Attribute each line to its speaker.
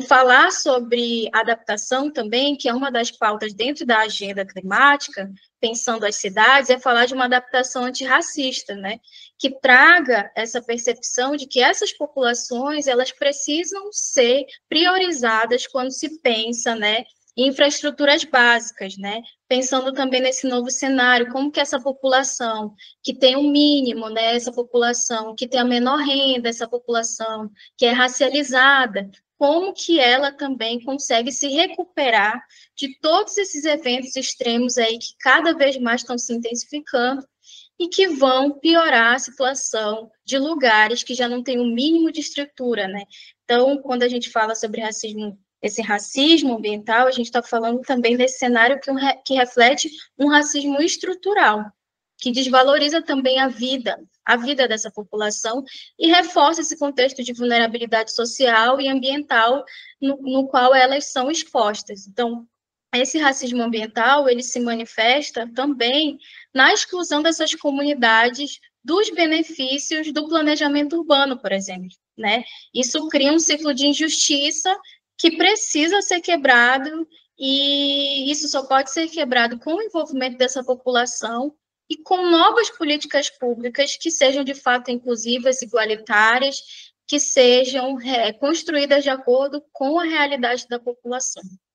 Speaker 1: falar sobre adaptação também, que é uma das pautas dentro da agenda climática, pensando as cidades, é falar de uma adaptação antirracista, né? Que traga essa percepção de que essas populações, elas precisam ser priorizadas quando se pensa, né, em infraestruturas básicas, né? Pensando também nesse novo cenário, como que essa população que tem um mínimo, né, essa população que tem a menor renda, essa população que é racializada, como que ela também consegue se recuperar de todos esses eventos extremos aí que cada vez mais estão se intensificando e que vão piorar a situação de lugares que já não têm o mínimo de estrutura, né? Então, quando a gente fala sobre racismo, esse racismo ambiental, a gente está falando também desse cenário que reflete um racismo estrutural, que desvaloriza também a vida dessa população e reforça esse contexto de vulnerabilidade social e ambiental no qual elas são expostas. Então, esse racismo ambiental, ele se manifesta também na exclusão dessas comunidades dos benefícios do planejamento urbano, por exemplo, né? Isso cria um ciclo de injustiça que precisa ser quebrado, e isso só pode ser quebrado com o envolvimento dessa população e com novas políticas públicas que sejam, de fato, inclusivas, igualitárias, que sejam construídas de acordo com a realidade da população.